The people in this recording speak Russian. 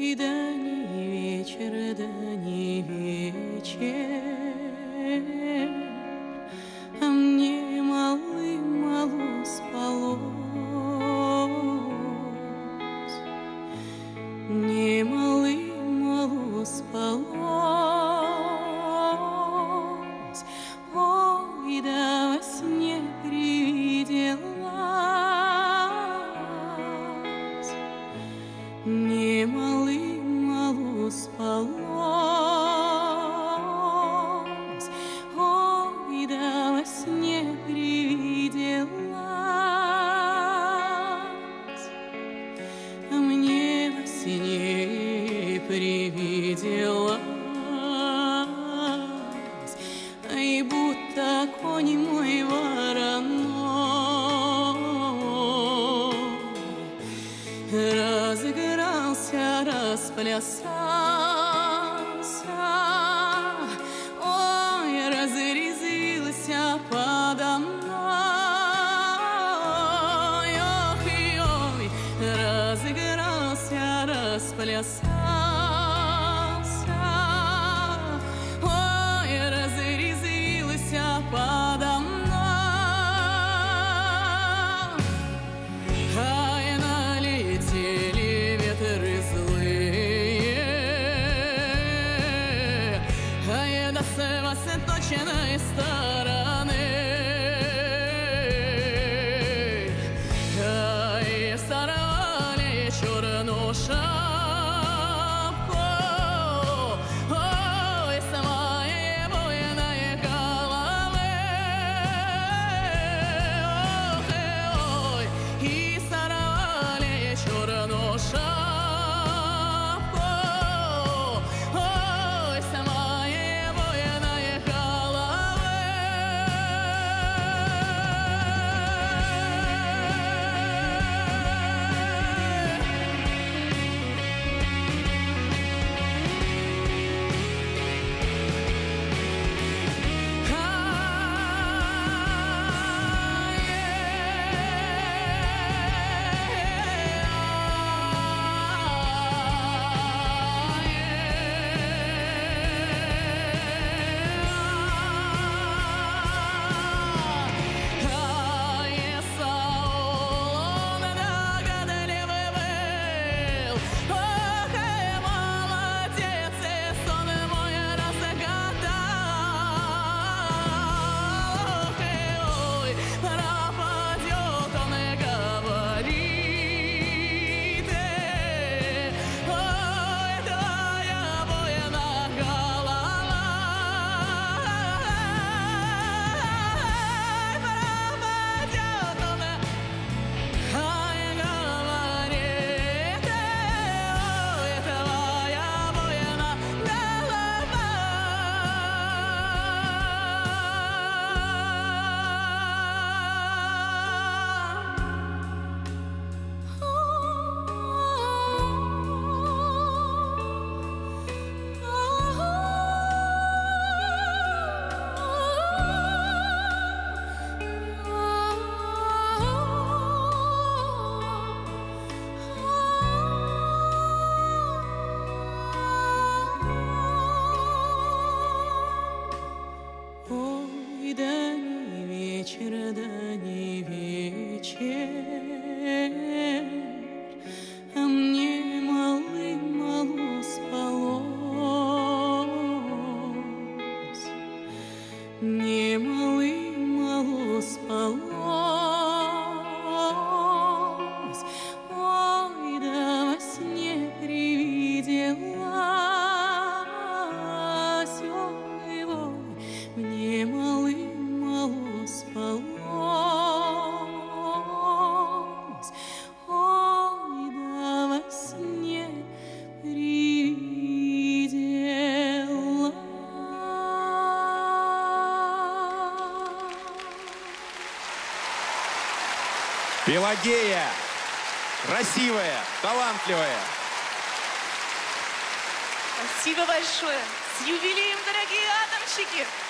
Ой, да не вечер, да не вечер, а мне мало спалось, мне мало спалось. Ой, да во сне привиделась, мне мало спалось. Ой, да во сне привиделась, а мне во сне привиделась, ай, будто конь мой вороной разыгрался, расплясался, ой, разрезился подо мной, ох и ой, разыгрался, расплясался, ой, разрезился подо мной. Ай, налетели ветры злые, ай, да с восточной стороны, ай, сорвали черную шапку, ой, с моей буйной головы, ох и ой, и сорвали черную шапку, ой, с моей буйной головы. Ой, да не вечер, да не вечер, а мне мало спалось, мне мало спалось. Ой, да во сне привиделась, ой, ой, мне мало спалось. Ой, да во сне привиделась. Пелагея, красивая, талантливая. Спасибо большое. С юбилеем, дорогие атомщики!